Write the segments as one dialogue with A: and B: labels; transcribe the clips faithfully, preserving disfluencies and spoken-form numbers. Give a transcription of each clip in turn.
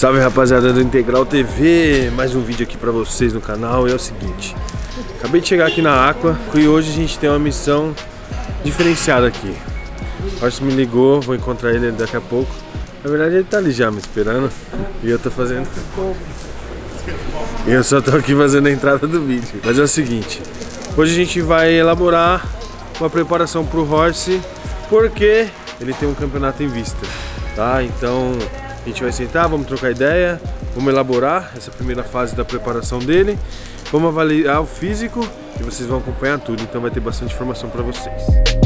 A: Salve rapaziada do Integral T V, mais um vídeo aqui pra vocês no canal. E é o seguinte, acabei de chegar aqui na Aqua e hoje a gente tem uma missão diferenciada aqui. O Horst me ligou, vou encontrar ele daqui a pouco. Na verdade ele tá ali já me esperando e eu tô fazendo... Eu só tô aqui fazendo a entrada do vídeo. Mas é o seguinte, hoje a gente vai elaborar uma preparação pro Horst, porque ele tem um campeonato em vista, tá? Então a gente vai sentar, vamos trocar ideia, vamos elaborar essa primeira fase da preparação dele, vamos avaliar o físico e vocês vão acompanhar tudo, então vai ter bastante informação para vocês.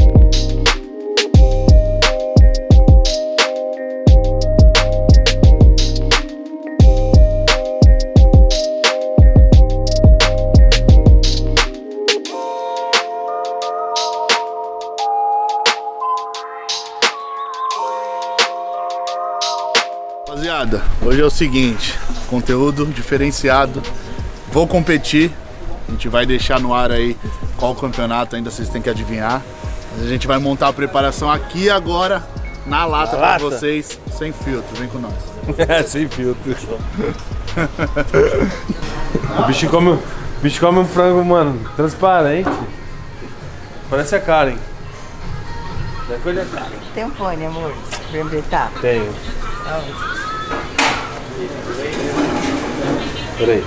B: Rapaziada, hoje é o seguinte, conteúdo diferenciado, vou competir, a gente vai deixar no ar aí qual campeonato ainda vocês têm que adivinhar. A gente vai montar a preparação aqui agora, na lata, na pra lata. Vocês, sem filtro, vem com nós.
A: É, sem filtro. O bicho come, o bicho come um frango, mano, transparente. Parece a Karen. Da cor da Karen.
C: Tem um fone, amor, pra empretar?
A: Tenho.
C: Aonde?
A: Peraí.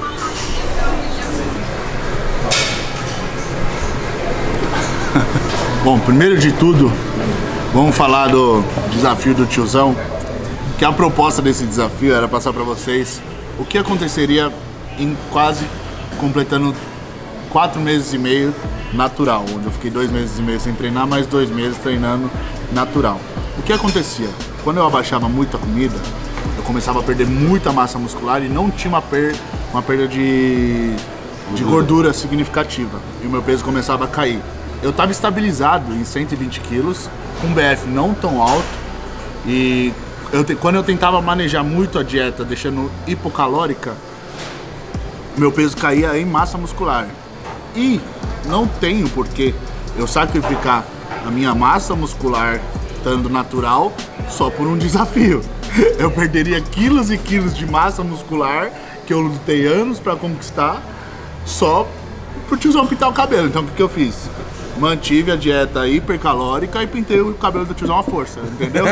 B: Bom, primeiro de tudo, vamos falar do desafio do tiozão. Que a proposta desse desafio era passar para vocês o que aconteceria em quase completando quatro meses e meio natural, onde eu fiquei dois meses e meio sem treinar, mais dois meses treinando natural. O que acontecia? Quando eu abaixava muito a comida, eu começava a perder muita massa muscular e não tinha uma, per uma perda de, de gordura significativa. E o meu peso começava a cair. Eu estava estabilizado em cento e vinte quilos, com um B F não tão alto. E eu te quando eu tentava manejar muito a dieta, deixando hipocalórica, meu peso caía em massa muscular. E não tenho porquê eu sacrificar a minha massa muscular estando natural só por um desafio. Eu perderia quilos e quilos de massa muscular que eu lutei anos pra conquistar só pro tiozão pintar o cabelo. Então o que, que eu fiz? Mantive a dieta hipercalórica e pintei o cabelo do tiozão à força, entendeu?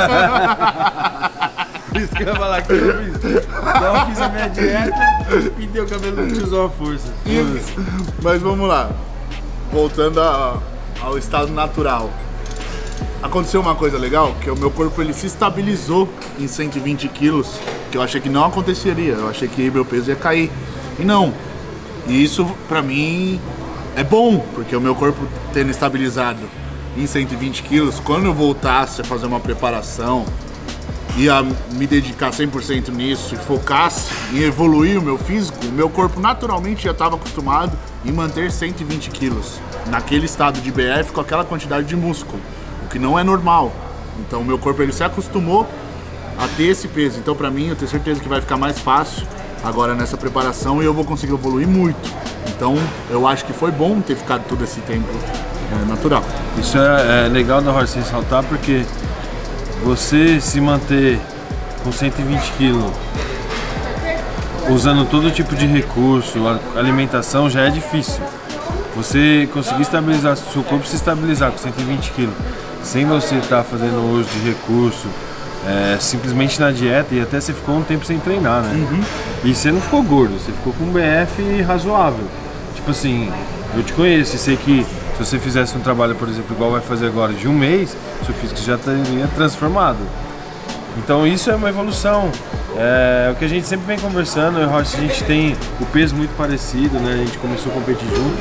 A: Isso que eu ia falar que eu fiz. Então eu fiz a minha dieta e pintei o cabelo do tiozão à força.
B: Mas vamos lá. Voltando a, ao estado natural. Aconteceu uma coisa legal, que o meu corpo ele se estabilizou em cento e vinte quilos, que eu achei que não aconteceria, eu achei que meu peso ia cair, e não. E isso pra mim é bom, porque o meu corpo tendo estabilizado em cento e vinte quilos, quando eu voltasse a fazer uma preparação, ia me dedicar cem por cento nisso e focasse em evoluir o meu físico, o meu corpo naturalmente já estava acostumado em manter cento e vinte quilos, naquele estado de B F com aquela quantidade de músculo. O que não é normal. Então o meu corpo ele se acostumou a ter esse peso. Então pra mim eu tenho certeza que vai ficar mais fácil agora nessa preparação e eu vou conseguir evoluir muito. Então eu acho que foi bom ter ficado todo esse tempo é, natural.
A: Isso é, é legal da Horst ressaltar, porque você se manter com cento e vinte quilos usando todo tipo de recurso, alimentação já é difícil. Você conseguir estabilizar, seu corpo se estabilizar com cento e vinte quilos sem você estar tá fazendo uso de recurso, é, simplesmente na dieta, e até você ficou um tempo sem treinar, né? Uhum. E você não ficou gordo, você ficou com um B F razoável. Tipo assim, eu te conheço e sei que se você fizesse um trabalho, por exemplo, igual vai fazer agora, de um mês, seu físico já estaria transformado. Então isso é uma evolução. É o que a gente sempre vem conversando, eu acho que a gente tem o peso muito parecido, né? A gente começou a competir junto.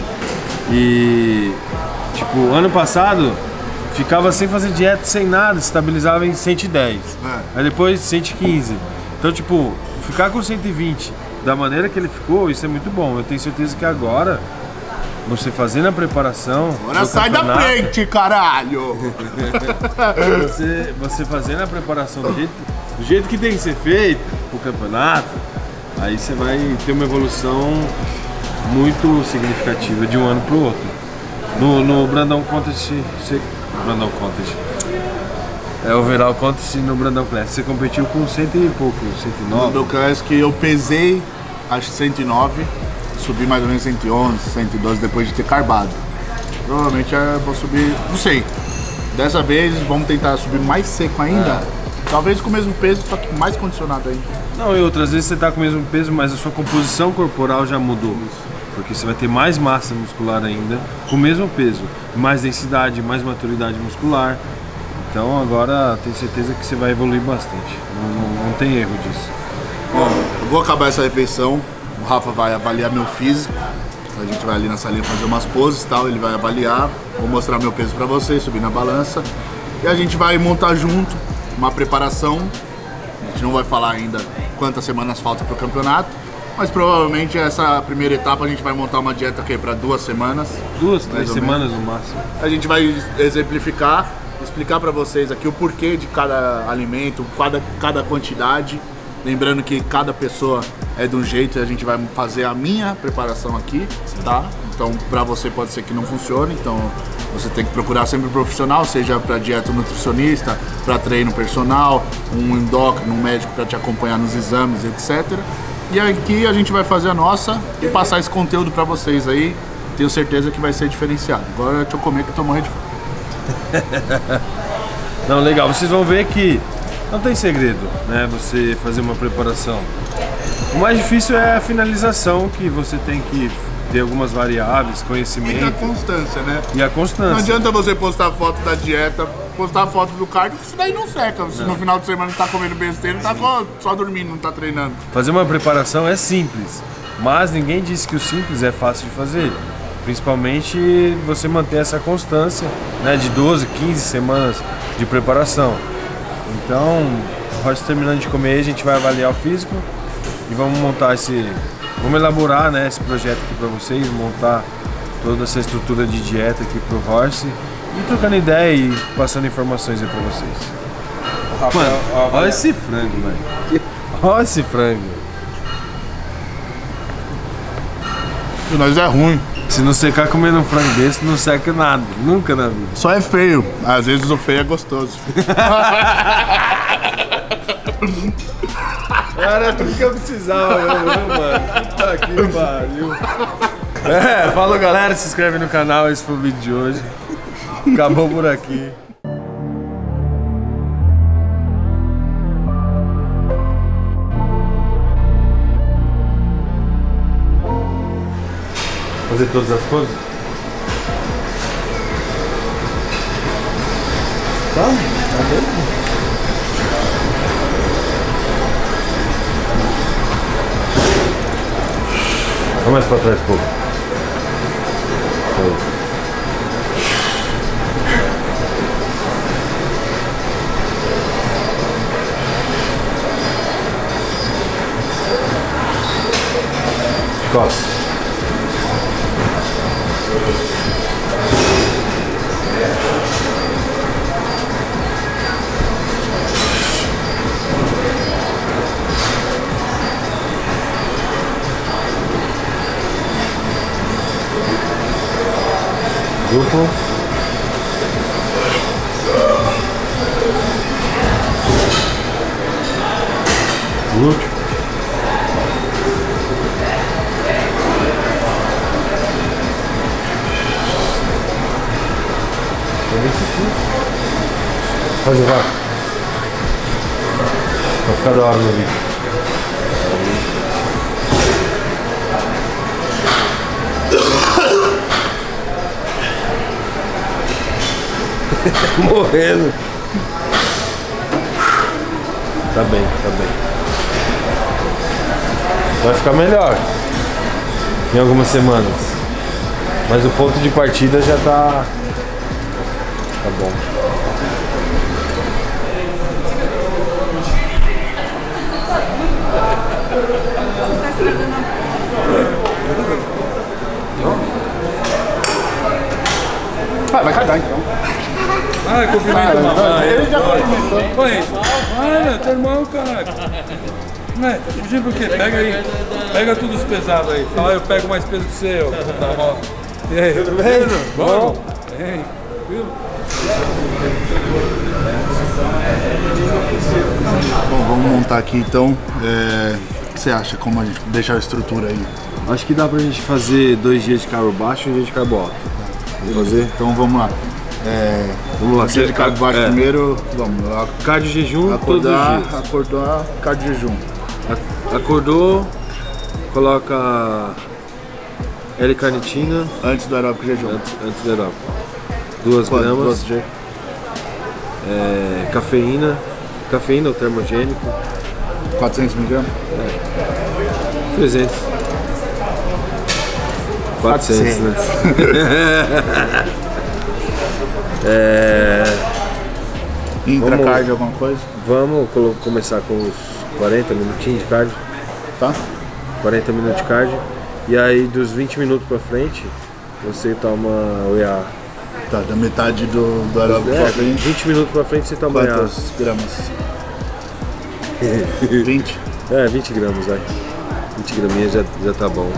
A: E tipo, ano passado ficava sem fazer dieta, sem nada, estabilizava em cento e dez, é. Aí depois cento e quinze. Então tipo, ficar com cento e vinte da maneira que ele ficou, isso é muito bom. Eu tenho certeza que agora, você fazendo a preparação,
B: agora sai da frente, caralho!
A: você, você fazendo a preparação do jeito, do jeito que tem que ser feito pro campeonato, aí você vai ter uma evolução muito significativa de um ano pro outro. No, no Brandão Contest, você, Brandão Contest, É, overall quanto no Brandão Classic? Você competiu com cento e pouco, cento e nove?
B: No Brandão Classic eu pesei, acho cento e nove, subi mais ou menos cento e onze, cento e doze depois de ter carbado. Provavelmente eu vou subir, não sei. Dessa vez vamos tentar subir mais seco ainda. É. Talvez com o mesmo peso, só que mais condicionado ainda.
A: Não, e outras vezes você tá com o mesmo peso, mas a sua composição corporal já mudou. Porque você vai ter mais massa muscular ainda, com o mesmo peso. Mais densidade, mais maturidade muscular. Então agora tenho certeza que você vai evoluir bastante. Não, não, não tem erro disso.
B: Bom, eu vou acabar essa refeição. O Rafa vai avaliar meu físico. A gente vai ali na salinha fazer umas poses e tal. Ele vai avaliar. Vou mostrar meu peso pra vocês, subir na balança. E a gente vai montar junto uma preparação. A gente não vai falar ainda quantas semanas falta pro campeonato. Mas provavelmente essa primeira etapa a gente vai montar uma dieta aqui para duas semanas.
A: Duas, três semanas no máximo.
B: A gente vai exemplificar, explicar para vocês aqui o porquê de cada alimento, cada, cada quantidade. Lembrando que cada pessoa é de um jeito e a gente vai fazer a minha preparação aqui, tá? Então para você pode ser que não funcione, então você tem que procurar sempre um profissional, seja para dieta nutricionista, para treino personal, um endócrino, um médico para te acompanhar nos exames, etcétera. E aqui a gente vai fazer a nossa e passar esse conteúdo pra vocês aí. Tenho certeza que vai ser diferenciado. Agora deixa eu comer que eu tô morrendo de fome.
A: Não, legal. Vocês vão ver que não tem segredo, né? Você fazer uma preparação. O mais difícil é a finalização, que você tem que ter algumas variáveis, conhecimento.
B: E a constância, né?
A: E a constância.
B: Não adianta você postar foto da dieta, postar foto do cardio, que isso daí não seca. Você no final de semana tá comendo besteira, tá só dormindo, não tá treinando.
A: Fazer uma preparação é simples, mas ninguém disse que o simples é fácil de fazer. Principalmente você manter essa constância, né, de doze, quinze semanas de preparação. Então, após terminando de comer, a gente vai avaliar o físico e vamos montar esse... Vamos elaborar, né, esse projeto aqui para vocês, montar toda essa estrutura de dieta aqui pro Horse e trocando ideia e passando informações aí para vocês. Mano, olha esse frango, velho. Olha esse frango.
B: E nós é ruim.
A: Se não secar comendo um frango desse, não seca nada. Nunca na vida.
B: Só é feio. Às vezes o feio é gostoso.
A: Era tudo que eu precisava, mesmo, mano. Puta que pariu. É, falou galera, se inscreve no canal, esse foi o vídeo de hoje. Acabou por aqui. Fazer todas as coisas? Tá, tá bem. Vai mais pra trás um pouco. Costas. Duplo. Glúteo. Faz o vácuo. Vai ficar da hora no vídeo. Morrendo. Tá bem, tá bem. Vai ficar melhor em algumas semanas. Mas o ponto de partida já tá. Tá bom.
B: Ah, vai cagar então.
D: Ah, cumprimento a mamãe.
B: Ele já cumprimentou.
D: Oi, olha, teu irmão, cara. Né, tá fugindo por quê? Pega aí. Pega tudo os pesados aí. Fala, eu pego mais peso que você, ó. Tá bom. E aí? Tudo bem? Bom? Bem. Viu?
B: Bom, vamos montar aqui então. É... O que você acha? Como a gente deixar a estrutura aí?
A: Acho que dá pra gente fazer dois dias de carbo baixo e um dia de carbo alto. Vamos fazer?
B: Então vamos lá. É...
A: Vamos lá.
B: Um dia de carbo baixo
A: é.
B: primeiro. Vamos lá.
A: Cardio jejum
B: Acordar,
A: todos os dias.
B: acordar, cardio jejum.
A: Acordou, coloca L-carnitina
B: Antes do aeróbico jejum.
A: antes, antes do aeróbico. Duas
B: Quanto?
A: gramas.
B: Duas de...
A: É, cafeína, cafeína ou termogênico,
B: quatrocentos miligramas?
A: trezentos. quatrocentos, né? é,
B: Intracardio, alguma coisa?
A: vamos colo- começar com os quarenta minutinhos de cardio.
B: Tá?
A: quarenta minutos de cardio. E aí dos vinte minutos pra frente, você toma o E A.
B: Tá, da metade do, do aeróbico
A: É,
B: pra frente.
A: vinte minutos pra frente você toma E A.
B: Quantas gramas? vinte?
A: É, vinte gramas, vai. vinte graminhas já, já tá bom.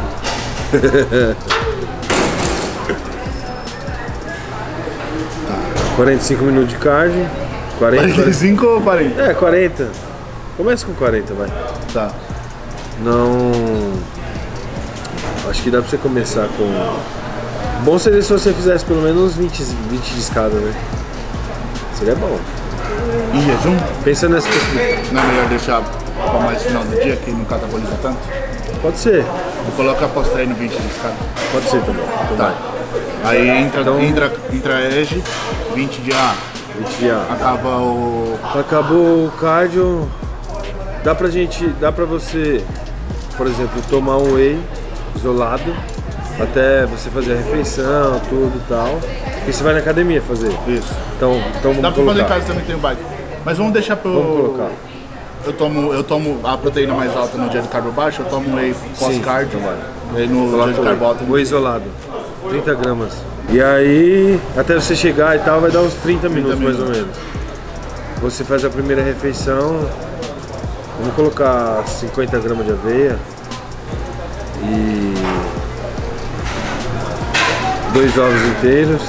A: quarenta e cinco minutos de cardio. quarenta,
B: quarenta e cinco ou quarenta?
A: É, quarenta. Começa com quarenta, vai.
B: Tá.
A: Não. Acho que dá pra você começar com. Bom seria se você fizesse pelo menos vinte, vinte de escada, né? Seria bom.
B: Em jejum?
A: Pensa nessa possibilidade.
B: Não é melhor deixar pra mais final do dia, que não cataboliza tanto?
A: Pode ser,
B: Vou colocar pós-treino vinte de escada.
A: pode ser também. Então
B: Tá. Aí entra,
A: Então-
B: entra, entra EG, vinte de A.
A: vinte de A.
B: Acaba o...
A: Acabou o cardio, dá pra gente, dá pra você, por exemplo, tomar um whey isolado até você fazer a refeição, tudo e tal. E você vai na academia fazer.
B: Isso.
A: Então, então vamos
B: Dá pra fazer
A: colocar.
B: em casa também, tem o bike. Mas vamos deixar pro...
A: Vamos colocar.
B: Eu tomo, eu tomo a proteína mais alta no dia de carbo baixo, eu tomo whey pós-cardio.
A: então vai.
B: E aí no
A: Coloca
B: dia de carbo alto...
A: o whey isolado, trinta gramas. E aí, até você chegar e tal, vai dar uns trinta minutos mais ou menos. Você faz a primeira refeição, vamos colocar cinquenta gramas de aveia e dois ovos inteiros,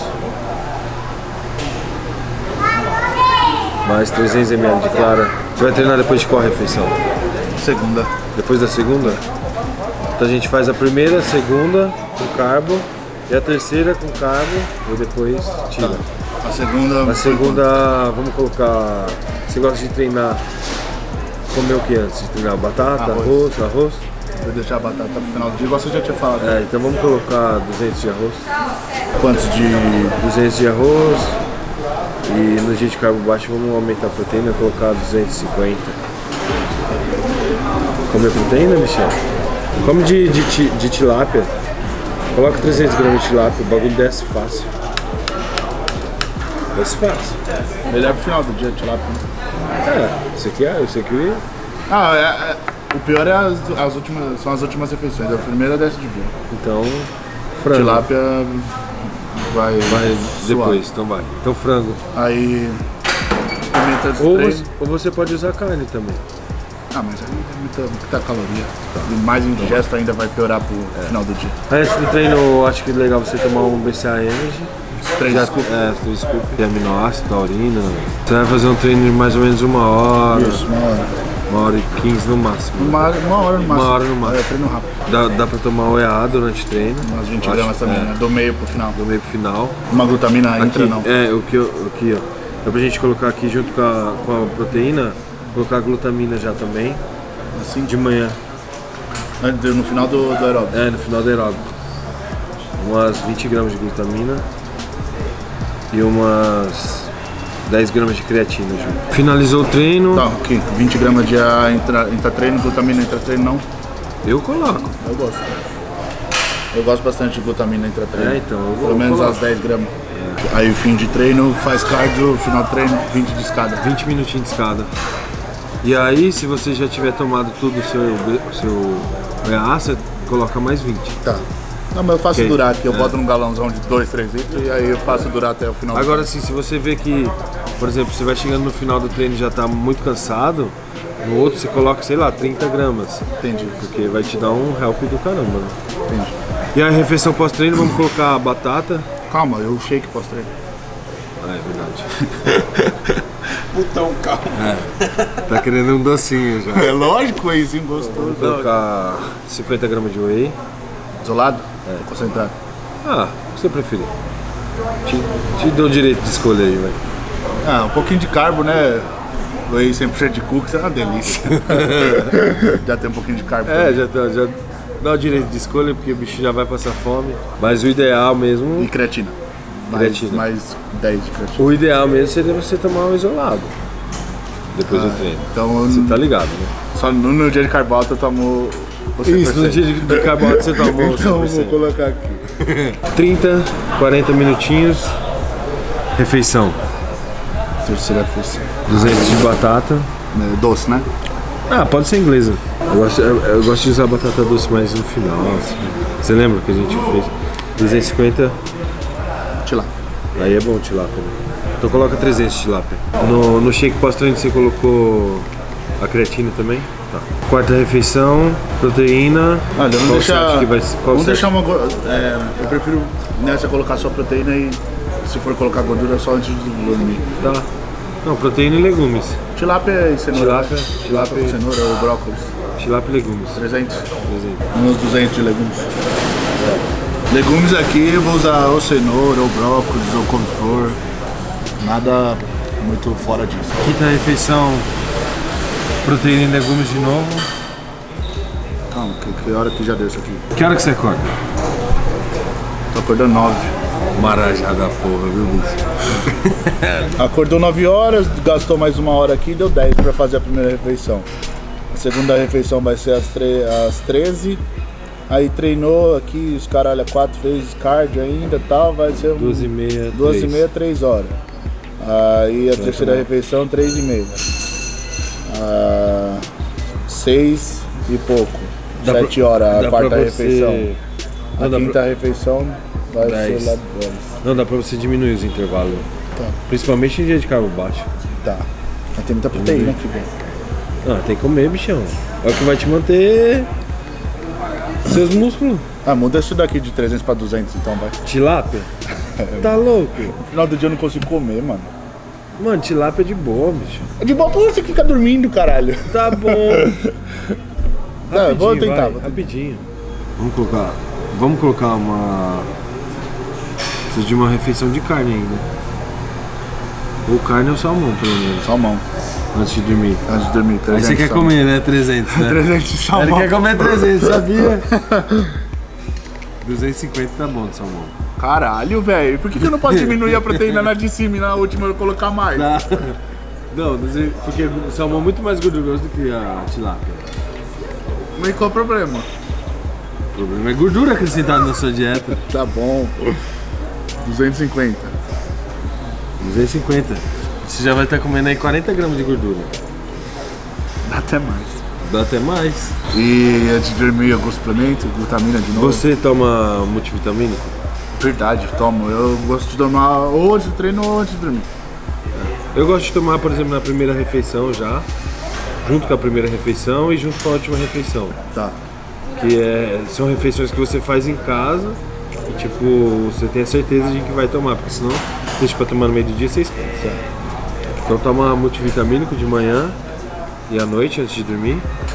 A: mais trezentos mililitros de clara. Você vai treinar depois de qual refeição?
B: Segunda.
A: Depois da segunda? Então a gente faz a primeira, a segunda com carbo e a terceira com carbo e depois tira.
B: A segunda...
A: A segunda, vamos colocar. Você gosta de treinar? Comer o que antes de treinar? Batata,
B: Arroz.
A: arroz, arroz?
B: Vou deixar a batata pro final do dia, igual você já tinha falado.
A: É, então vamos colocar duzentos de arroz.
B: Quantos de...
A: duzentos de arroz. E no dia de carbo baixo vamos aumentar a proteína e colocar duzentos e cinquenta. Comer proteína, Michel? Come de, de, ti- de tilápia. Coloca trezentos gramas de tilápia, o bagulho desce fácil. Desce fácil.
B: Melhor pro final do dia, tilápia.
A: É, isso aqui é, isso aqui
B: Ah, é, é- o pior é as, as últimas, são as últimas refeições. A primeira desce de boa.
A: então frango.
B: Tilápia vai,
A: Vai
B: suar.
A: depois, então vai. Então frango.
B: Aí pimenta de
A: Ou
B: treino.
A: você, ou você pode usar carne também.
B: Ah, mas aí é muita, muita caloria. E mais indigesto ainda vai piorar pro final do dia.
A: Antes do treino, eu acho que é legal você tomar um B C A A Energy.
B: Três
A: Já,
B: scoops.
A: é, três scoop. Tem aminoácido, taurina. Você vai fazer um treino de mais ou menos uma hora.
B: Isso, uma hora.
A: Uma hora e quinze no máximo.
B: Uma hora, uma hora no máximo.
A: Uma hora no máximo.
B: É, treino rápido.
A: Dá, dá pra tomar o E A durante o treino.
B: Umas vinte
A: Eu
B: gramas
A: acho,
B: também,
A: é,
B: né? Do meio pro final.
A: do meio pro final.
B: Uma glutamina
A: Aqui,
B: entra não.
A: é, o que, eu- o que, ó. Dá pra gente colocar aqui junto com a, com a proteína, colocar a glutamina já também,
B: Assim,
A: de manhã.
B: no final do, do aeróbico.
A: É, no final do aeróbico. Umas vinte gramas de glutamina e umas dez gramas de creatina junto. Finalizou o treino,
B: Tá, aqui. vinte gramas de A entra, entra treino, glutamina entra treino não.
A: eu coloco.
B: Eu gosto. Eu gosto bastante de glutamina entra treino.
A: É, então, eu vou-
B: Pelo menos
A: coloco.
B: as dez gramas. Aí o fim de treino, faz cardio, final do treino, vinte de escada.
A: vinte minutinhos de escada. E aí, se você já tiver tomado tudo o seu, o seu E A, você coloca mais vinte.
B: Tá. Não, mas eu faço
A: Ok.
B: durar aqui, eu
A: É.
B: boto num galãozão de dois, três litros e aí eu faço durar até o final. do
A: Agora sim, se você vê que, por exemplo, você vai chegando no final do treino e já está muito cansado, no outro você coloca, sei lá, trinta gramas.
B: Entendi,
A: Porque vai te dar um help do caramba, né?
B: entendi.
A: E a refeição pós-treino, vamos colocar a batata.
B: Calma, eu shake pós-treino.
A: Ah, é verdade.
D: putão, calma.
A: É. Tá querendo um docinho já.
B: É lógico, wheyzinho gostoso.
A: Vou colocar cinquenta gramas de whey.
B: Isolado? É. Concentrado.
A: Ah, o que você preferir? Te, te dou o direito de escolher aí, velho.
B: Ah, um pouquinho de carbo, né? Whey cem por cento de cookies é uma delícia. Já tem um pouquinho de carbo.
A: É, já, tá, já dá o direito de escolha, porque o bicho já vai passar fome. Mas o ideal mesmo...
B: E creatina.
A: Creatina.
B: Mais, mais dez de creatina.
A: O ideal mesmo seria você tomar um isolado. Depois ah, do treino.
B: Então,
A: você tá ligado, né?
B: Só no, no dia de carbo alto eu tomo...
A: Isso, no dia de, de carbo alto você tomou
B: então vou colocar aqui.
A: trinta, quarenta minutinhos. Refeição.
B: Terceira refeição.
A: duzentos de batata.
B: Doce, né?
A: Ah, pode ser inglesa. Eu gosto, eu, eu gosto de usar batata doce mais no final. Assim. Você lembra que a gente fez? duzentos e cinquenta.
B: Tilápia.
A: Aí é bom tilápia, né? Então coloca trezentos de tilápia. No, no shake pós-treino você colocou a creatina também? Tá. Quarta refeição, proteína.
B: Olha, vamos deixar,
A: que vai,
B: vamos deixar uma... É, eu prefiro nessa colocar só proteína e se for colocar gordura só antes de dormir.
A: Tá. Não, proteína e legumes.
B: Tilápia e cenoura.
A: Tilápia, tilápia e...
B: cenoura ou brócolis.
A: Tilápia e legumes.
B: trezentos.
A: trezentos.
B: Uns duzentos de legumes. É. Legumes aqui eu vou usar ou cenoura, ou brócolis, ou couve-flor. Nada muito fora disso.
A: Quinta refeição, proteína e legumes de novo.
B: Calma, que, que hora que já deu isso aqui?
A: Que hora que você acorda?
B: Tô acordando nove.
A: Marajá da porra, viu, bicho?
B: Acordou nove horas, gastou mais uma hora aqui, deu dez pra fazer a primeira refeição. A segunda refeição vai ser às, tre às treze. Aí treinou aqui, os caralho, quatro vezes cardio ainda e tal, vai ser
A: duas e meia,
B: duas e meia, três horas. Aí a vai terceira tomar. refeição, três e meia. Ah, seis e pouco. Dá sete pra, horas a quarta refeição. A Não, quinta pra... refeição vai dez. ser lá dez.
A: Não, dá pra você diminuir os intervalos.
B: Tá.
A: Principalmente em dia de carbo baixo.
B: Tá. Mas tem muita proteína aqui, velho.
A: Ah, tem que comer, bichão. É o que vai te manter seus músculos.
B: Ah, muda isso daqui de trezentos pra duzentos então, vai.
A: Tilápia? Tá louco?
B: No final do dia eu não consigo comer, mano.
A: Mano, tilápia é de boa, bicho.
B: É de boa pra você ficar dormindo, caralho.
A: Tá bom.
B: Tá, vou tentar,
A: vai,
B: vou tentar.
A: Rapidinho. Vamos colocar. Vamos colocar uma. Precisa de uma refeição de carne ainda. Ou carne ou salmão, pelo menos.
B: Salmão.
A: Antes de dormir.
B: Antes de dormir,
A: trezentos. Aí você quer salmão. comer, né? trezentos, né?
B: trezentos de salmão.
A: Ele quer comer trezentos, sabia? duzentos e cinquenta tá bom de salmão.
B: Caralho, velho. Por que, que eu não posso diminuir a proteína na de cima e na última eu colocar mais?
A: Tá. Não, porque o salmão é muito mais gorduroso do que a tilápia.
B: Mas qual o problema?
A: O problema é gordura acrescentada na sua dieta.
B: Tá bom. duzentos e cinquenta.
A: duzentos e cinquenta. Você já vai estar comendo aí quarenta gramas de gordura.
B: Dá até mais.
A: Dá até mais.
B: E antes de dormir algum suplemento, glutamina de novo.
A: Você toma multivitamínico?
B: Verdade, tomo. Eu gosto de tomar ou antes do treino ou antes de dormir.
A: Eu gosto de tomar, por exemplo, na primeira refeição já. Junto com a primeira refeição e junto com a última refeição.
B: Tá.
A: Que é, são refeições que você faz em casa e tipo, você tem a certeza de que vai tomar, porque senão deixa pra tomar no meio do dia, você esquece. Certo. Então toma multivitamínico de manhã e à noite antes de dormir.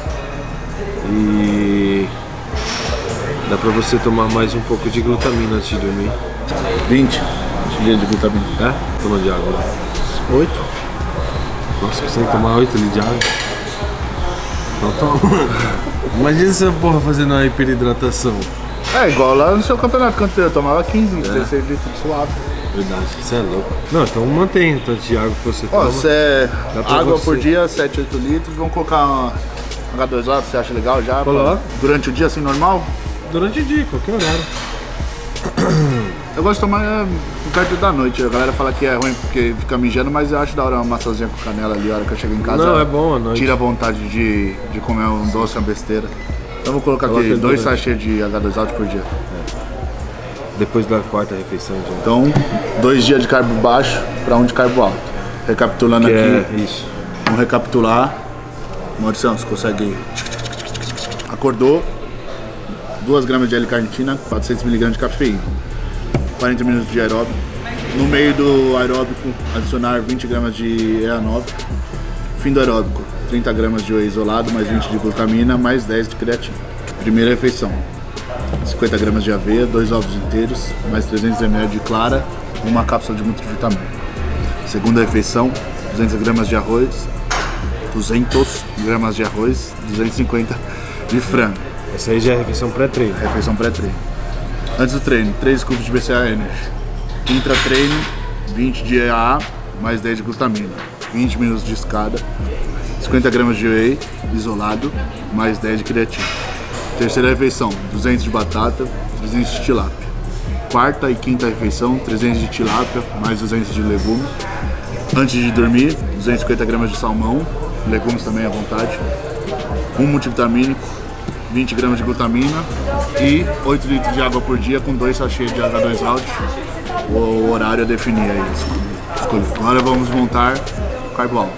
A: E dá pra você tomar mais um pouco de glutamina antes de dormir.
B: vinte de glutamina.
A: É? Toma de água.
B: oito?
A: Nossa, consegue tomar oito litros de água? Então toma. Imagina essa porra fazendo uma hiperidratação.
B: É igual lá no seu campeonato, quanto eu tomava quinze, dezesseis litros de suave.
A: Verdade, você é louco. Não, então mantém o tanto de água que você
B: Ó,
A: toma.
B: Você é água
A: você...
B: por dia, sete, oito litros. Vamos colocar uma agá dois O, você acha legal já?
A: Coloca.
B: Durante o dia assim, normal?
A: Durante o dia, qualquer horário.
B: Eu gosto de tomar é, perto da noite. A galera fala que é ruim porque fica mijando, mas eu acho da hora uma maçãzinha com canela ali, a hora que eu chego em casa.
A: Não, é bom à noite.
B: Tira a vontade de, de comer um doce, uma besteira. Então vou colocar Coloca aqui dois sachês de agá dois O por dia. É.
A: Depois da quarta refeição já.
B: Então, dois dias de carbo baixo para um de carbo alto. Recapitulando
A: que
B: aqui.
A: É isso.
B: Vamos recapitular. Maurição, você consegue. Acordou. duas gramas de L-carnitina, quatrocentos miligramas de cafeína. quarenta minutos de aeróbico. No meio do aeróbico, adicionar vinte gramas de E A nove. Fim do aeróbico, trinta gramas de whey isolado, mais vinte de glutamina, mais dez de creatina. Primeira refeição, cinquenta gramas de aveia, dois ovos inteiros, mais trezentos mililitros de clara, uma cápsula de multivitamina. Segunda refeição, duzentas gramas de arroz, duzentas gramas de arroz, duzentos e cinquenta de frango.
A: Essa aí já é refeição pré-treino.
B: Refeição pré-treino. Antes do treino, três scoops de B C A A Energy. Intra-treino, vinte de E A A, mais dez de glutamina. vinte minutos de escada, cinquenta gramas de whey isolado, mais dez de creatina. Terceira refeição, duzentos de batata, trezentos de tilápia. Quarta e quinta refeição, trezentos de tilápia, mais duzentos de legume. Antes de dormir, duzentos e cinquenta gramas de salmão, legumes também à vontade. Um multivitamínico, vinte gramas de glutamina e oito litros de água por dia com dois sachês de H dois Alt. O horário a definir aí. Escolhi. Agora vamos montar carbo alto.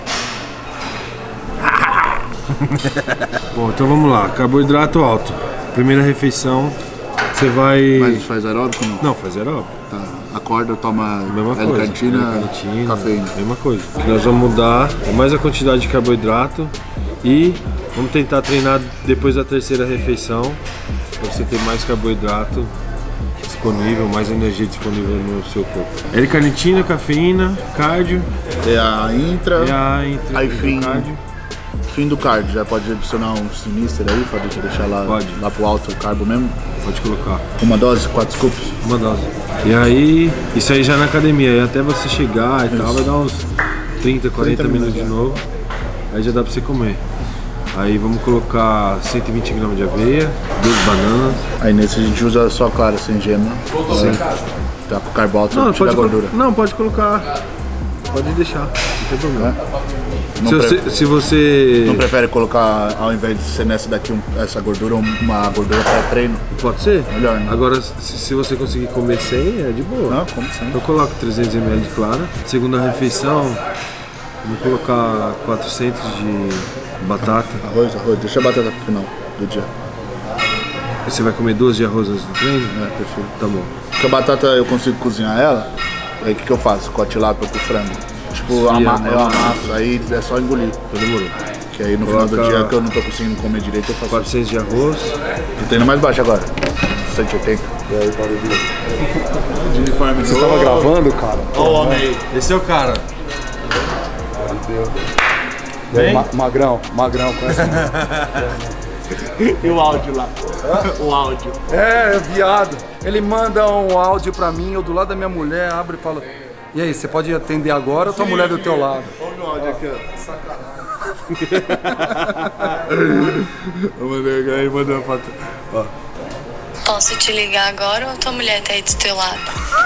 A: Bom, então vamos lá. Carboidrato alto. Primeira refeição, você vai...
B: Mas faz aeróbico ou não?
A: Não, faz aeróbico.
B: Tá. Acorda, toma
A: Mesma coisa.
B: L-carnitina,
A: L-carnitina,
B: cafeína.
A: Mesma coisa. O que nós vamos mudar é mais a quantidade de carboidrato e vamos tentar treinar depois da terceira refeição para você ter mais carboidrato disponível, mais energia disponível no seu corpo. L-carnitina, cafeína, cardio.
B: É a intra,
A: E a intra,
B: aí fim,
A: cardio.
B: fim do cardio. Já pode adicionar um sinister aí, pode deixar lá,
A: Pode.
B: lá pro alto o carbo mesmo.
A: Pode colocar
B: Uma dose, quatro scoops.
A: uma dose. E aí, isso aí já na academia, e até você chegar e tal, vai dar uns trinta, quarenta minutos de novo. Aí já dá pra você comer. Aí vamos colocar cento e vinte gramas de aveia, duas bananas.
B: Aí nesse a gente usa só clara, sem gema.
A: Sim.
B: Tá com carbo alto,
A: Não,
B: tira a
A: pode
B: gordura.
A: Não, pode colocar. Pode deixar, não tem problema.
B: Não,
A: Se
B: pre-
A: você, se você-
B: não prefere colocar, ao invés de ser nessa daqui, um- essa gordura, uma gordura pré-treino?
A: Pode ser?
B: Melhor, né?
A: Agora, se, se você conseguir comer sem, é de boa.
B: Não, como assim?
A: Eu coloco trezentos mililitros de clara. Segunda refeição, vou colocar quatrocentos de batata.
B: Arroz, arroz. Deixa a batata pro final do dia.
A: Você vai comer duas de arroz antes do treino?
B: É, prefiro.
A: Tá bom.
B: Porque a batata eu consigo cozinhar ela, aí o que, que eu faço? Com a tilápia com o frango. Tipo,
A: Sim,
B: ama- eu
A: amassa.
B: amasso, aí é só engolir.
A: Então demorou.
B: Que aí no
A: Coloca-
B: final do dia que eu não tô conseguindo comer direito, eu faço.
A: quatrocentos de arroz.
B: Eu tô indo mais baixo agora. cento e oitenta. E aí, pode vir. De uniforme. Você
E: Tava gravando, cara?
B: Ó o homem aí.
A: Esse é o cara.
E: E aí, ma- magrão, magrão, conhece?
B: E o áudio lá. O áudio.
E: É, viado. Ele manda um áudio pra mim, eu do lado da minha mulher, abre e fala: e aí, você pode atender agora ou tua mulher do teu lado?
B: Olha o áudio aqui, ó. Eu mandei, aí mandei uma foto. Ó.
F: Posso te ligar agora ou tua mulher tá aí do teu lado?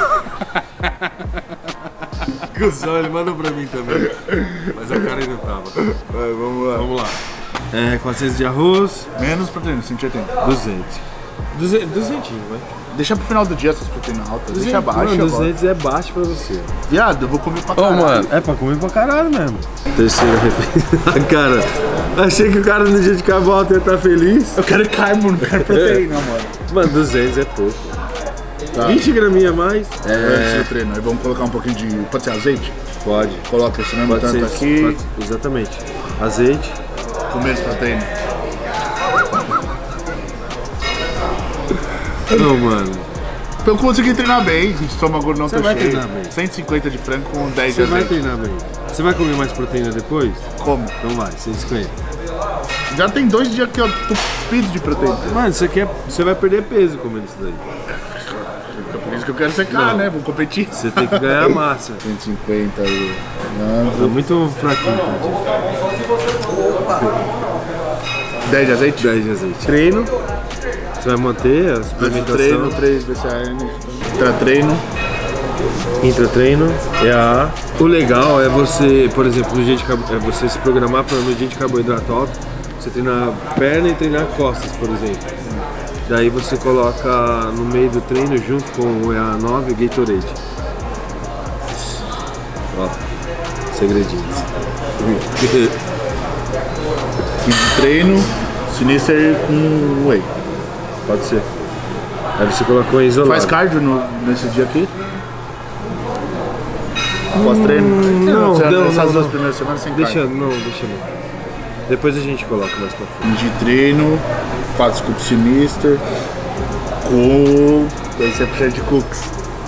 A: Cusão, ele mandou pra mim também. Mas o cara ainda tava.
B: Vai, vamos lá.
A: Vamos lá. É, quatrocentos de arroz,
B: Menos proteína, cento e oitenta.
A: duzentos. duzentos, duzentos, vai.
B: Deixa pro final do dia essas proteínas altas. Deixa abaixo.
A: Mano,
B: agora.
A: duzentos é baixo pra você.
B: Viado, eu vou comer pra
A: Ô,
B: caralho.
A: mano, é pra comer pra caralho mesmo. Terceira refeição. Cara, achei que o cara no dia de carbo alto ia estar feliz.
B: Eu quero carbo, não quero proteína, mano.
A: Mano, duzentos é pouco.
B: Tá.
A: vinte graminha a mais.
B: Antes do treino, aí vamos colocar um pouquinho de... Pode ser azeite?
A: Pode.
B: Coloca esse mesmo
A: Pode
B: tanto
A: ser.
B: aqui.
A: Pode- exatamente. Azeite.
B: Com menos proteína.
A: Não, mano.
B: Pra eu conseguir treinar bem, estômago não
A: Você
B: tô
A: vai
B: cheio.
A: treinar bem.
B: cento e cinquenta de frango com dez
A: Você
B: de
A: vai
B: azeite.
A: treinar bem. Você vai comer mais proteína depois?
B: Como?
A: Então vai, cento e cinquenta.
B: Já tem dois dias que eu tô tupido de proteína.
A: Mano, você, quer, você vai perder peso comendo isso daí.
B: É por isso que eu quero secar,
A: Não.
B: né? Vou competir.
A: Você tem que ganhar massa.
B: cento e cinquenta aí.
A: Tá muito fraquinho, tá?
B: dez de azeite?
A: dez de azeite. Treino. Você vai manter a
B: Antes do
A: suplementação.
B: treino, três B C A N. Pra treino.
A: Intra-treino, E A A. O legal é você, por exemplo, no dia de carbo, é você se programar para no dia de carboidrato alto, você treinar perna e treinar costas, por exemplo. Daí você coloca no meio do treino junto com o E A nove e Gatorade. Ó, segredinhos.
B: Fim de treino. Sinister com whey.
A: Pode ser. Aí você colocou em isolado.
B: Faz cardio no- nesse dia aqui? Pós-treino?
A: Hum, não,
B: Você,
A: não,
B: essas
A: não,
B: duas
A: não.
B: primeiras semanas sem
A: Deixa,
B: carne.
A: não, deixa não. Depois a gente coloca mais pra frente.
B: De treino, quatro scoops de mister, com dois cem por cento de cookies.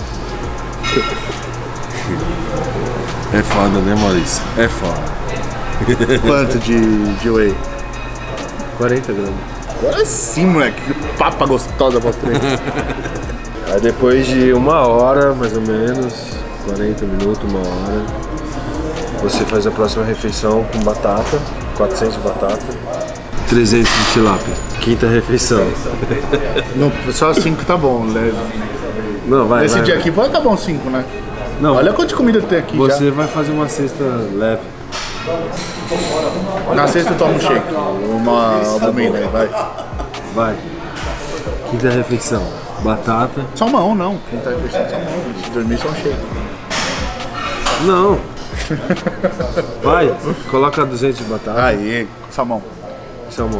A: É foda, né, Maurício? É foda.
B: Quanto de, de whey?
A: quarenta gramas.
B: Agora sim, moleque. Que papa gostosa pós-treino.
A: Aí depois de uma hora, mais ou menos, quarenta minutos, uma hora, você faz a próxima refeição com batata, quatrocentos de batata, trezentos de tilápia. Quinta refeição.
B: Não, só cinco tá bom, leve.
A: Não, vai,
B: Esse
A: vai,
B: dia
A: vai.
B: aqui pode tá bom cinco, né?
A: Não,
B: Olha quanto de comida tem aqui
A: você vai fazer uma cesta leve.
B: já. Na sexta eu tomo um shake. Uma albumina aí, vai.
A: Vai. Quinta refeição. Batata.
B: Salmão, não. Quem tá fechando salmão. Se dormir, só um shake.
A: Não. Vai. Coloca duzentos de batata.
B: Aí, salmão.
A: Salmão.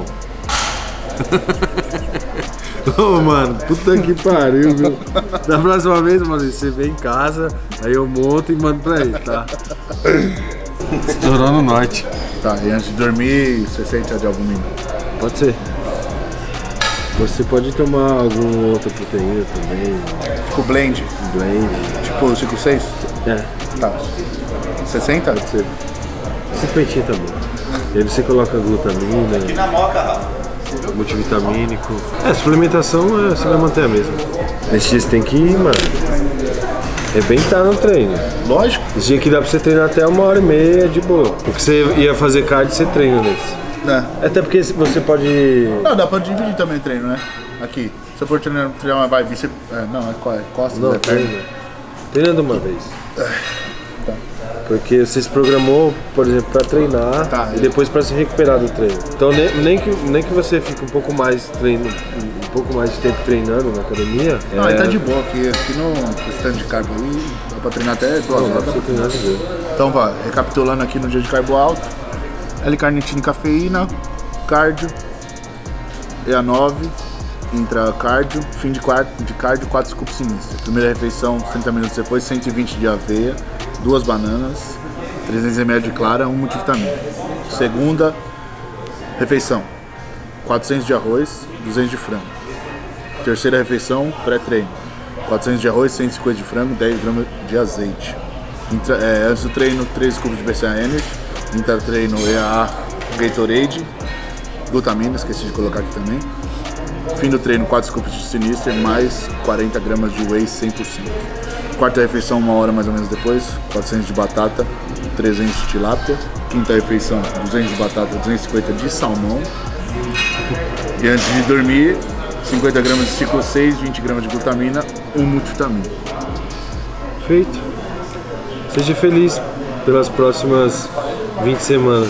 A: Ô, mano, puta que pariu, viu? Da próxima vez, mano, você vem em casa, aí eu monto e mando pra ele, tá? Estourou no norte.
B: Tá, e antes de dormir, sessenta de albumina.
A: Pode ser. Você pode tomar alguma outra proteína também,
B: Tipo blend.
A: blend.
B: Tipo cinco seis?
A: É,
B: Tá. sessenta?
A: pode ser. Cinquentinha tá bom. E aí você coloca glutamina, multivitamínico. É, suplementação é, você vai manter a mesma. Nesse dia você tem que ir, mano, arrebentar no treino.
B: Lógico.
A: Esse dia que dá pra você treinar até uma hora e meia de boa. Porque você ia fazer cardio, você treina nesse.
B: Né?
A: Até porque você pode...
B: Não, dá pra dividir também o treino, né? Aqui. Se eu for treinar, treinar uma vai bíceps. É, não, é co- é costas,
A: Não,
B: é perna.
A: treina. Treina de uma vez. Porque você se programou, por exemplo, pra treinar
B: Tá.
A: e depois pra se recuperar do treino. Então nem, nem, que, nem que você fique um pouco mais treino, um pouco mais de tempo treinando na academia.
B: Não,
A: é...
B: aí tá de boa aqui. Aqui no stand de carbo aí, dá pra treinar até duas
A: Não, dá
B: horas.
A: pra você treinar de boa.
B: Então vai, recapitulando aqui no dia de carbo alto. L-carnitina e cafeína, cardio, E A nove, intra cardio, fim de, quarto, de cardio, quatro scoops sinistros. Primeira refeição, trinta minutos depois, cento e vinte de aveia, duas bananas, trezentos mililitros de clara, um multivitamina. Segunda refeição, quatrocentos de arroz, duzentos de frango. Terceira refeição, pré-treino, quatrocentos de arroz, cento e cinquenta de frango, dez gramas de azeite. Intra, é, antes do treino, três scoops de B C A A Energy. Intra-treino, E A A, Gatorade, glutamina, esqueci de colocar aqui também. Fim do treino, quatro scoops de Sinister, mais quarenta gramas de whey cem por cento. Quarta refeição, uma hora mais ou menos depois, quatrocentos de batata, trezentos de tilápia. Quinta refeição, duzentos de batata, duzentos e cinquenta de salmão. E antes de dormir, cinquenta gramas de ciclo seis, vinte gramas de glutamina, um multivitamina.
A: Feito. Seja feliz pelas próximas vinte semanas.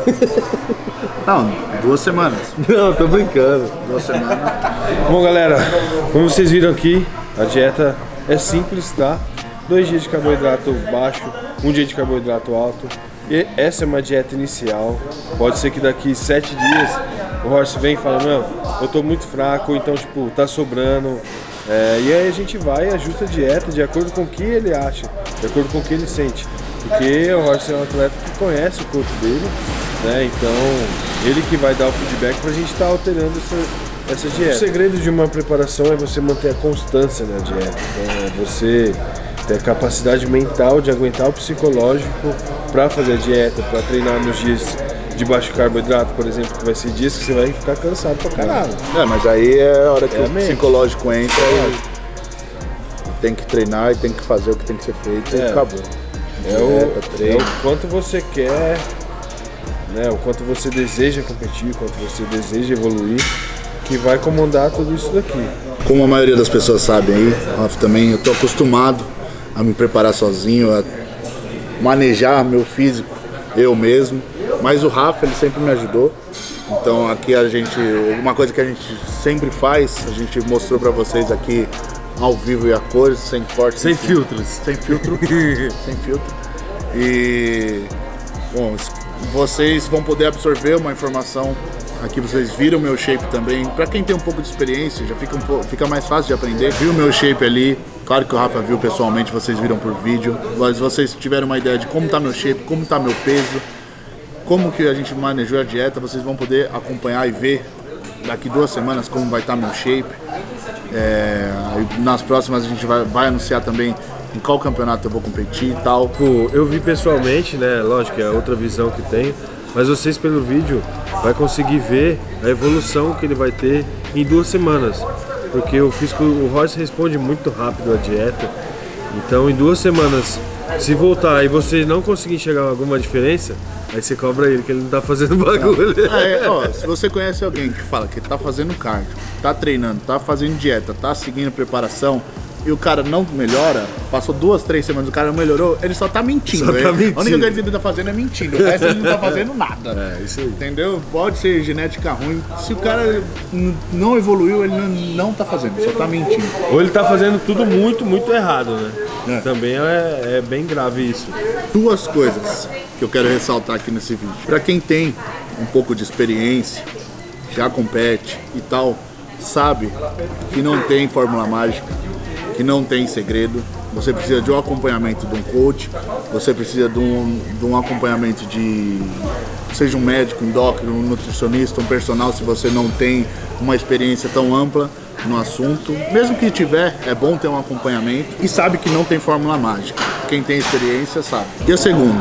B: Não, duas semanas.
A: Não, tô brincando.
B: Duas semanas.
A: Bom, galera, como vocês viram aqui, a dieta é simples, tá? Dois dias de carboidrato baixo, um dia de carboidrato alto. E essa é uma dieta inicial. Pode ser que daqui sete dias o Horst vem e fala, meu, eu tô muito fraco, então tipo, tá sobrando. É, e aí a gente vai e ajusta a dieta de acordo com o que ele acha, de acordo com o que ele sente. Porque o Horst é um atleta que conhece o corpo dele, né? Então ele que vai dar o feedback pra gente estar tá alterando essa, essa dieta. O segredo de uma preparação é você manter a constância na dieta, né? Você ter a capacidade mental de aguentar o psicológico para fazer a dieta, para treinar nos dias de baixo carboidrato, por exemplo, que vai ser dias que você vai ficar cansado pra caralho.
B: É, mas aí é a hora que
A: É a
B: o
A: mente.
B: psicológico entra e tem que treinar e tem que fazer o que tem que ser feito e
A: É.
B: acabou.
A: É o,
B: Dieta,
A: é
B: treino.
A: o quanto você quer, né, o quanto você deseja competir, o quanto você deseja evoluir, que vai comandar tudo isso daqui.
B: Como a maioria das pessoas sabem aí, Rafa, também eu tô acostumado a me preparar sozinho, a manejar meu físico eu mesmo, mas o Rafa ele sempre me ajudou. Então aqui a gente, uma coisa que a gente sempre faz, a gente mostrou pra vocês aqui ao vivo e a cores, sem corte,
A: Sem filtros.
B: sem filtro, sem filtro. E bom, vocês vão poder absorver uma informação Aqui vocês viram meu shape também. Pra quem tem um pouco de experiência, já fica, um pouco, fica mais fácil de aprender. Viu meu shape ali. Claro que o Rafa viu pessoalmente, vocês viram por vídeo. Mas vocês tiveram uma ideia de como tá meu shape, como tá meu peso, como que a gente manejou a dieta, vocês vão poder acompanhar e ver daqui duas semanas como vai estar meu shape. É, nas próximas a gente vai, vai anunciar também em qual campeonato eu vou competir e tal.
A: Pô, eu vi pessoalmente, né? Lógico, é outra visão que tenho. Mas vocês pelo vídeo vai conseguir ver a evolução que ele vai ter em duas semanas. Porque eu fiz com o Royce responde muito rápido a dieta. Então em duas semanas, se voltar e você não conseguir enxergar alguma diferença, aí você cobra ele que ele não tá fazendo bagulho.
B: É, ó, se você conhece alguém que fala que tá fazendo cardio, tá treinando, tá fazendo dieta, tá seguindo preparação e o cara não melhora, passou duas, três semanas, o cara não melhorou, ele só tá mentindo.
A: Só tá
B: ele,
A: mentindo.
B: A única coisa que ele tá fazendo é mentindo, o resto ele não tá fazendo nada.
A: É, isso aí.
B: Entendeu? Pode ser genética ruim, se o cara não evoluiu, ele não, não tá fazendo, só tá mentindo.
A: Ou ele tá fazendo tudo muito, muito errado, né?
B: É.
A: Também é, é bem grave isso.
B: Duas coisas que eu quero ressaltar aqui nesse vídeo. Pra quem tem um pouco de experiência, já compete e tal, sabe que não tem fórmula mágica, que não tem segredo. Você precisa de um acompanhamento de um coach, você precisa de um, de um acompanhamento de, seja um médico, um endócrino, um nutricionista, um personal, se você não tem uma experiência tão ampla no assunto. Mesmo que tiver, é bom ter um acompanhamento e sabe que não tem fórmula mágica. Quem tem experiência sabe. E a segunda,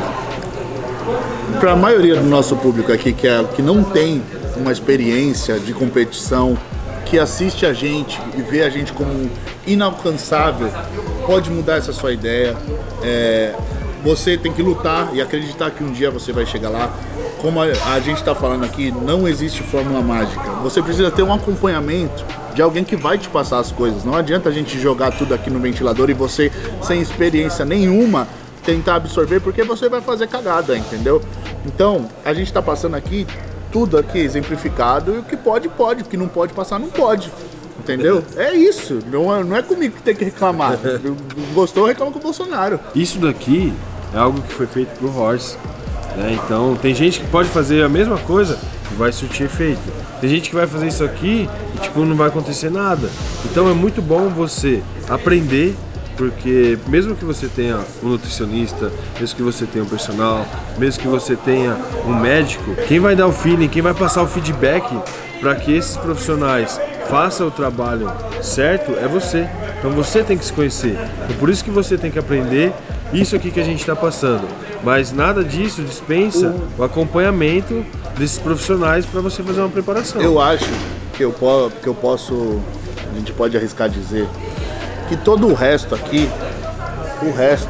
B: para a maioria do nosso público aqui que, é, que não tem uma experiência de competição, que assiste a gente e vê a gente como inalcançável, pode mudar essa sua ideia. É, você tem que lutar e acreditar que um dia você vai chegar lá. Como a, a gente está falando aqui, não existe fórmula mágica. Você precisa ter um acompanhamento de alguém que vai te passar as coisas. Não adianta a gente jogar tudo aqui no ventilador e você, sem experiência nenhuma, tentar absorver, porque você vai fazer cagada, entendeu? Então, a gente está passando aqui tudo aqui exemplificado, e o que pode, pode, o que não pode passar, não pode. Entendeu? É isso. Não é, não é comigo que tem que reclamar. Gostou, reclama com o Bolsonaro.
A: Isso daqui é algo que foi feito pro Royce, né? Então tem gente que pode fazer a mesma coisa e vai surtir efeito. Tem gente que vai fazer isso aqui e tipo não vai acontecer nada. Então é muito bom você aprender, porque mesmo que você tenha um nutricionista, mesmo que você tenha um personal, mesmo que você tenha um médico, quem vai dar o feeling, quem vai passar o feedback para que esses profissionais façam o trabalho certo é você. Então você tem que se conhecer. Então por isso que você tem que aprender isso aqui que a gente está passando. Mas nada disso dispensa o acompanhamento desses profissionais para você fazer uma preparação.
B: Eu acho que eu, po que eu posso, a gente pode arriscar dizer, que todo o resto aqui, o resto,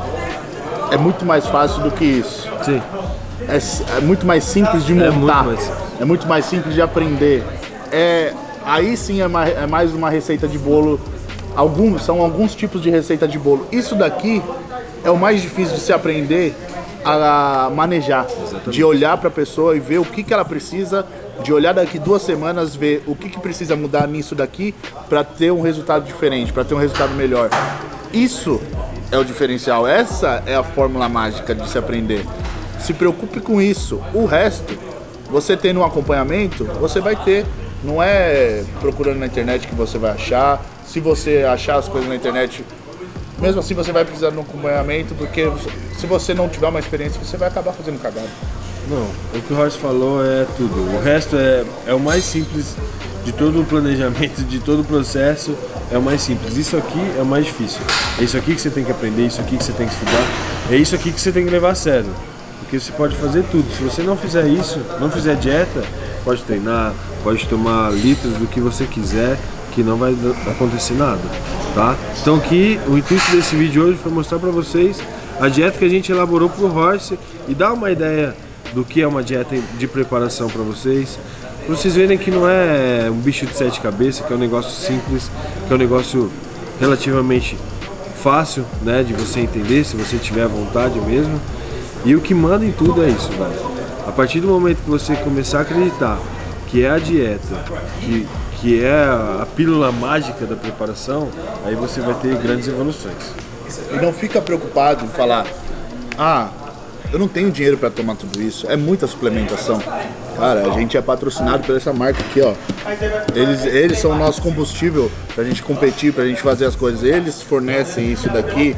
B: é muito mais fácil do que isso.
A: Sim.
B: É, é muito mais simples de montar.
A: É muito mais simples.
B: É muito mais simples de aprender. É, aí sim é mais, é mais uma receita de bolo. Alguns, são alguns tipos de receita de bolo. Isso daqui é o mais difícil de se aprender a manejar. Exatamente. De olhar para a pessoa e ver o que, que ela precisa, de olhar daqui duas semanas, ver o que, que precisa mudar nisso daqui para ter um resultado diferente, para ter um resultado melhor. Isso é o diferencial, essa é a fórmula mágica de se aprender. Se preocupe com isso. O resto, você tendo um acompanhamento, você vai ter. Não é procurando na internet que você vai achar. Se você achar as coisas na internet, mesmo assim você vai precisar de um acompanhamento, porque se você não tiver uma experiência, você vai acabar fazendo cagada.
A: Não, o que o Royce falou é tudo. O resto é, é o mais simples de todo o planejamento, de todo o processo, é o mais simples. Isso aqui é o mais difícil. É isso aqui que você tem que aprender, é isso aqui que você tem que estudar, é isso aqui que você tem que levar a sério. Porque você pode fazer tudo. Se você não fizer isso, não fizer dieta, pode treinar, pode tomar litros do que você quiser, que não vai acontecer nada, tá? Então aqui, o intuito desse vídeo hoje foi mostrar pra vocês a dieta que a gente elaborou pro Royce e dar uma ideia do que é uma dieta de preparação para vocês, pra vocês verem que não é um bicho de sete cabeças, que é um negócio simples, que é um negócio relativamente fácil, né, de você entender, se você tiver vontade mesmo. E o que manda em tudo é isso, velho. A partir do momento que você começar a acreditar que é a dieta, que, que é a pílula mágica da preparação, aí você vai ter grandes evoluções.
B: E não fica preocupado em falar, ah, eu não tenho dinheiro para tomar tudo isso, é muita suplementação. Cara, a gente é patrocinado por essa marca aqui, ó. Eles, eles são o nosso combustível pra gente competir, pra gente fazer as coisas. Eles fornecem isso daqui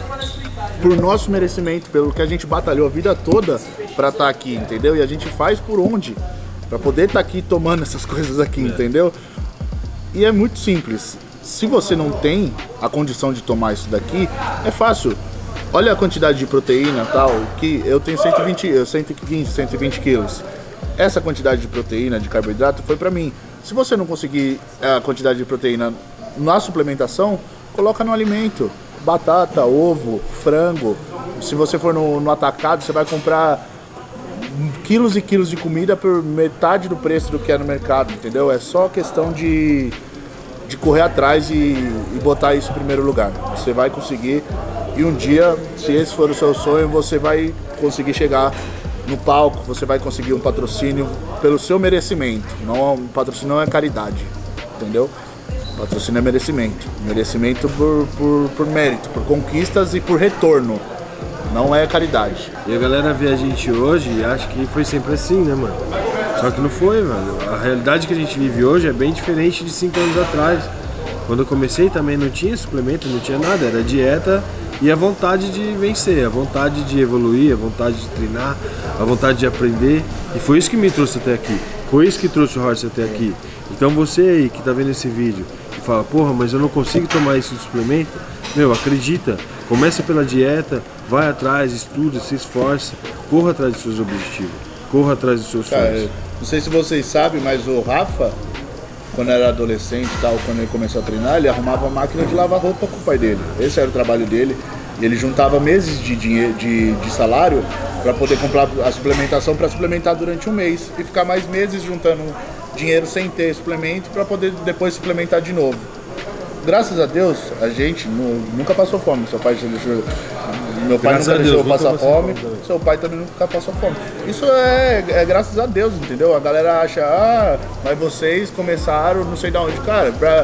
B: por nosso merecimento, pelo que a gente batalhou a vida toda pra estar aqui, entendeu? E a gente faz por onde? Pra poder estar aqui tomando essas coisas aqui, entendeu? E é muito simples. Se você não tem a condição de tomar isso daqui, é fácil. Olha a quantidade de proteína e tal, que eu tenho cento e vinte, cento e vinte, cento e vinte quilos. Essa quantidade de proteína, de carboidrato, foi pra mim. Se você não conseguir a quantidade de proteína na suplementação, coloca no alimento. Batata, ovo, frango. Se você for no, no atacado, você vai comprar quilos e quilos de comida por metade do preço do que é no mercado, entendeu? É só questão de... de correr atrás e, e botar isso em primeiro lugar. Você vai conseguir, e um dia, se esse for o seu sonho, você vai conseguir chegar no palco, você vai conseguir um patrocínio pelo seu merecimento. Não, patrocínio não é caridade, entendeu? Patrocínio é merecimento. Merecimento por, por, por mérito, por conquistas e por retorno. Não é caridade.
A: E a galera vê a gente hoje e acha que foi sempre assim, né, mano? Só que não foi, mano. A realidade que a gente vive hoje é bem diferente de cinco anos atrás. Quando eu comecei também não tinha suplemento, não tinha nada, era dieta e a vontade de vencer, a vontade de evoluir, a vontade de treinar, a vontade de aprender. E foi isso que me trouxe até aqui. Foi isso que trouxe o Horst até aqui. Então você aí que tá vendo esse vídeo e fala, porra, mas eu não consigo tomar isso de suplemento, meu, acredita, começa pela dieta, vai atrás, estuda, se esforça, corra atrás dos seus objetivos, corra atrás dos seus sonhos.
B: Não sei se vocês sabem, mas o Rafa, quando era adolescente e tal, quando ele começou a treinar, ele arrumava uma máquina de lavar roupa com o pai dele. Esse era o trabalho dele. E ele juntava meses de, dinheiro, de, de salário para poder comprar a suplementação, para suplementar durante um mês. E ficar mais meses juntando dinheiro sem ter suplemento para poder depois suplementar de novo. Graças a Deus, a gente nunca passou fome. Seu pai deixou, meu pai
A: graças
B: nunca deixou
A: Deus,
B: passar
A: nunca
B: fome,
A: fome.
B: seu pai também nunca passou fome. Isso é, é graças a Deus, entendeu? A galera acha, ah, mas vocês começaram não sei de onde. Cara, pra,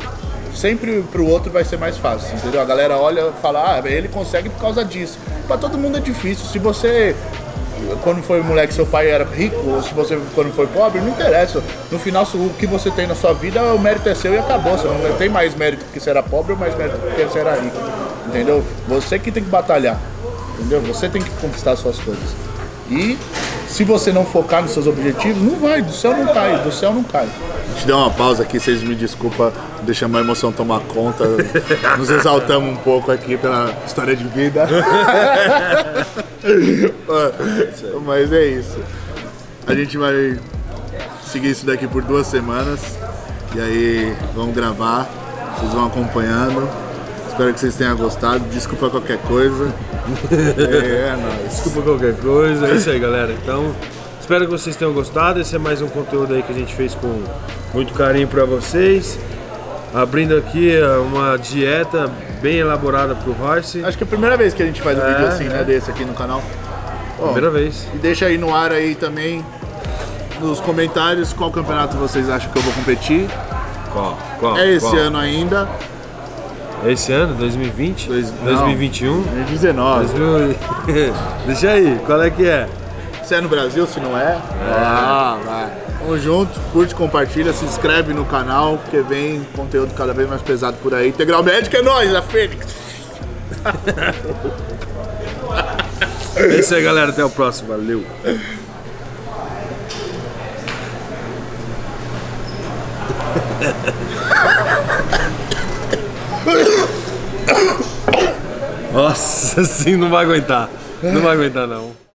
B: sempre pro outro vai ser mais fácil, entendeu? A galera olha e fala, ah, ele consegue por causa disso. Pra todo mundo é difícil. Se você... Quando foi moleque, seu pai era rico, ou se você quando foi pobre, não interessa. No final, o que você tem na sua vida, o mérito é seu e acabou. Você não tem mais mérito porque você era pobre ou mais mérito porque você era rico. Entendeu? Você que tem que batalhar. Entendeu? Você tem que conquistar as suas coisas. E se você não focar nos seus objetivos, não vai, do céu não cai, do céu não cai. A gente deu uma pausa aqui, vocês me desculpam, deixamos a emoção tomar conta. Nos exaltamos um pouco aqui pela história de vida. Mas é isso. A gente vai seguir isso daqui por duas semanas. E aí vamos gravar. Vocês vão acompanhando. Espero que vocês tenham gostado. Desculpa qualquer coisa. É, é nóis.
A: Desculpa qualquer coisa. É isso aí, galera. Então, espero que vocês tenham gostado. Esse é mais um conteúdo aí que a gente fez com muito carinho pra vocês. Abrindo aqui uma dieta bem elaborada pro Horst.
B: Acho que é a primeira vez que a gente faz um
A: É,
B: vídeo assim,
A: é.
B: né? Desse aqui no canal. Ó,
A: Primeira vez.
B: E deixa aí no ar aí também, nos comentários, qual campeonato vocês acham que eu vou competir.
A: Qual? Qual?
B: É esse
A: Qual?
B: ano ainda.
A: É esse ano? dois mil e vinte?
B: Dois-
A: dois mil e vinte e um?
B: dois mil e dezenove.
A: dois mil e- Deixa aí, qual é que é?
B: Se é no Brasil, se não é. Ah, vai. Tamo junto, curte, compartilha, se inscreve no canal, porque vem conteúdo cada vez mais pesado por aí. Integral Médica é nóis, a Fênix.
A: É isso aí, galera. Até o próximo. Valeu. Nossa, assim não vai aguentar. Não vai aguentar, não.